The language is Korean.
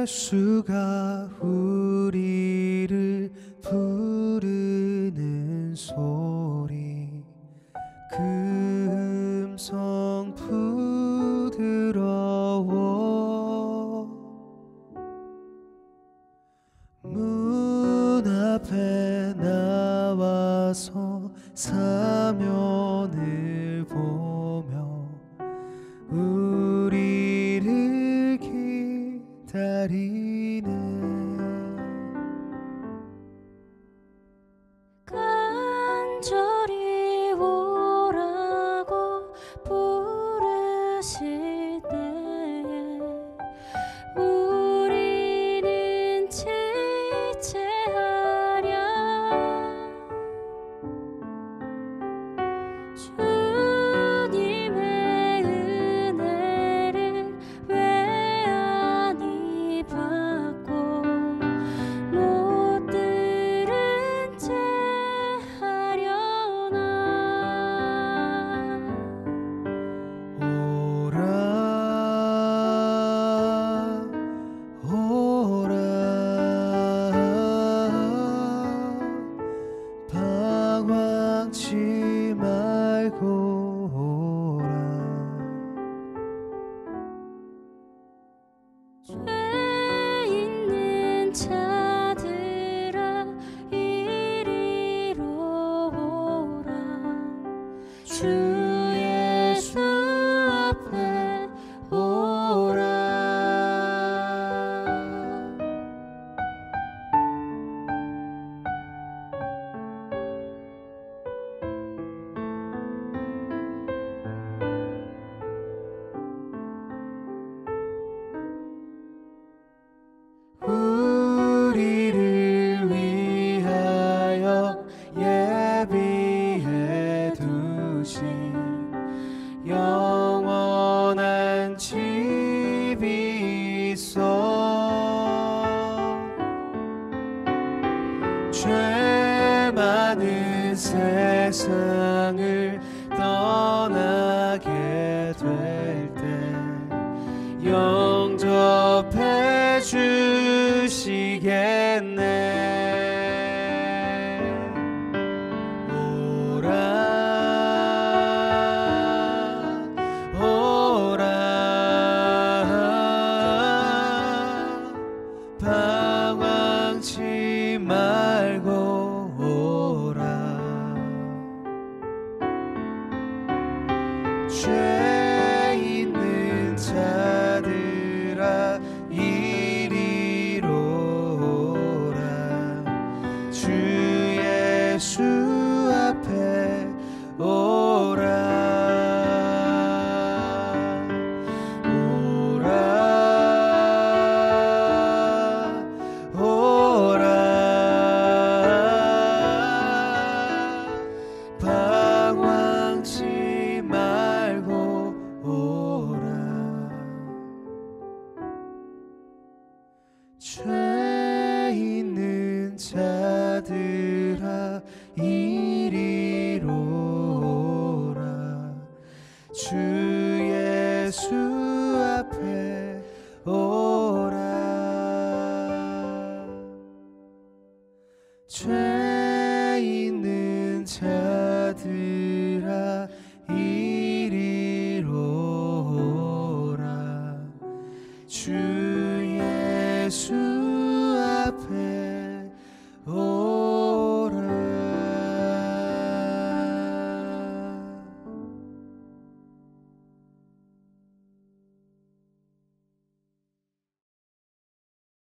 예수가 우리를 부르는 소리, 그 음성 부드러워 문 앞에 나와서 사면을 보며 우리를 기다리네. 간절히 오라고 부르실 때에 우리는 지체하랴. 주님의 은혜를 왜 아니 받고 못 들은 채 하려나. 오라 방황치 말고 오라. 죄 있는 자들아 이리로 오라. 주 예수 앞에 오라. 우리를 위하여 예비해 두신 영원한 집이 있어. 죄 많은 세상을 떠나게 될 때 영접해 주시겠네. 오라 오라 방황치 말고 오라. 죄 있는 자들아 이리로 오라. 주 예수 앞에 오라. 오라 방황치 말고 오라. 죄 있는 자들아 이리로 오라. 주 예수 앞에 오라. 죄 있는 자들아 이리로 오라. 주